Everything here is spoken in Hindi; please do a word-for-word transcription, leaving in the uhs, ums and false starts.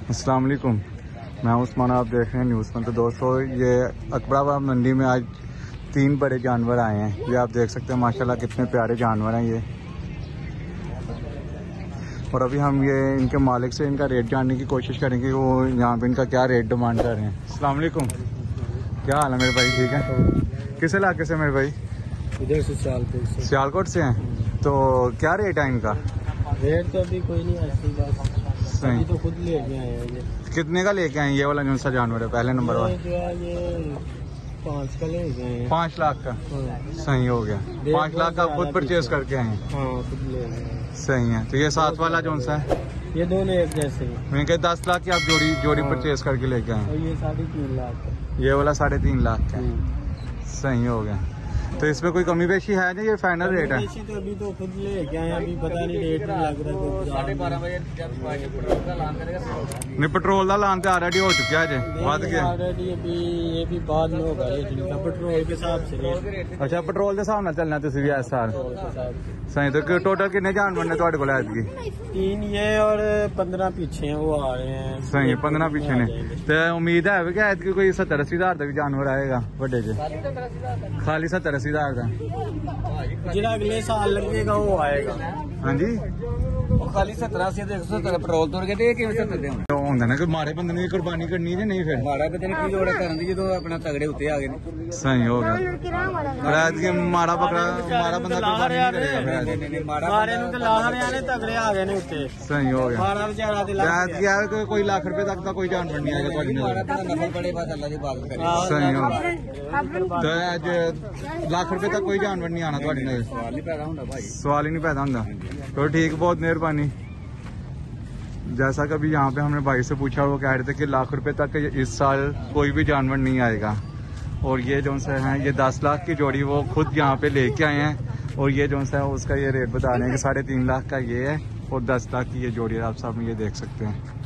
अस्सलाम वालेकुम, मैं उस्मान, आप देख रहे हैं न्यूज़ में। तो दोस्तों, ये अकबराबाद मंडी में आज तीन बड़े जानवर आए हैं। ये आप देख सकते हैं माशाल्लाह कितने प्यारे जानवर हैं ये। और अभी हम ये इनके मालिक से इनका रेट जानने की कोशिश करेंगे, वो यहाँ पे इनका क्या रेट डिमांड कर रहे हैं। अस्सलाम वालेकुम, क्या हाल है मेरे भाई? ठीक है। किस इलाके से मेरे भाई? इधर से सियालकोट से। सियालकोट से हैं। तो क्या रेट है इनका? रेट तो अभी कोई नहीं, ऐसी बात सही। तो खुद लेके आए हैं ये। कितने का लेके आए ये वाला जो सा जानवर है पहले नंबर वाला? जो है ये पाँच का लेके आए हैं। पाँच लाख का? हाँ। सही हो गया। पाँच लाख का खुद परचेज करके आए हैं। हाँ, खुद ले आए हैं। सही है। तो ये सात वाला जो सा है ये दोनों एक जैसे हैं। मैं कह दस लाख की आप जोड़ी जोड़ी हाँ। परचेज करके लेके आए। और ये साढ़े तीन लाख का। ये वाला साढ़े तीन लाख का है। सही हो गया। तो इसमें कोई कमी पेशी है नहीं? ये फाइनल रेट है? तो अभी तो खुद लेके आए हैं, अभी पता नहीं रेट नहीं लग रहा। साढ़े बारह बजे नहीं, पेट्रोल का लान तो ऑलरेडी हो चुका है जी, बढ़ गया ऑलरेडी। अभी ये भी बाद में होगा ये जिनका पेट्रोल के हिसाब से रेट। अच्छा, पेट्रोल के हिसाब से चलना तुम भी इस साल? पेट्रोल के हिसाब से। सही। तो टोटल कितने जानवर ने तुहाडे कोल ऐतकी? तीन ये और पंद्रह पीछे हैं, वो आ रहे हैं। सही है, पंद्रह पीछे ने। तो उम्मीद है कि ऐतकी कोई सत्तर अस्सी हजार का भी जानवर आएगा बड़े जे? खाली सत्तर अस्सी हजार का? जिला अगले साल लगेगा वो आएगा। हाँ जी, खाली सत्रह से सत्तर पेट्रोल तोड़ के दे सत्तर तो होंगे ना कि मारे बंदे ने कुर्बानी करनी है नहीं? फिर माड़ा पता नहीं की जोड़ करन जो अपना तगड़े उत्ते आ गए। सही हो गया। पर ऐतकी मारा बकरा मारा बंदा कुर्बानी नहीं करेगा। मारे नु ते लाहर याने तगड़े आ गए ने उत्ते। सही हो गया। मारा बेचारा ते लाहर ऐतकी है कि कोई लाख रुपए तक का कोई जानवर नहीं आएगा ਤੁਹਾਡੀ नजर? नफल पड़े बात अल्लाह की बात करे। सही हो गया। तो आज लाख रुपए तक कोई जानवर नहीं आना ਤੁਹਾਡੀ नजर? सवाल नहीं पैदा होता भाई, सवाल ही नहीं पैदा होता। तो ठीक, बहुत मेहरबानी। जैसा कभी यहाँ पे हमने भाई से पूछा, वो कह रहे थे कि लाख रुपए तक इस साल कोई भी जानवर नहीं आएगा। और ये जो सा है ये दस लाख की जोड़ी वो खुद यहाँ पे लेके आए हैं। और ये जो सा है उसका ये रेट बता रहे हैं कि साढ़े तीन लाख का ये है और दस लाख की ये जोड़ी है। आप सामने ये देख सकते हैं।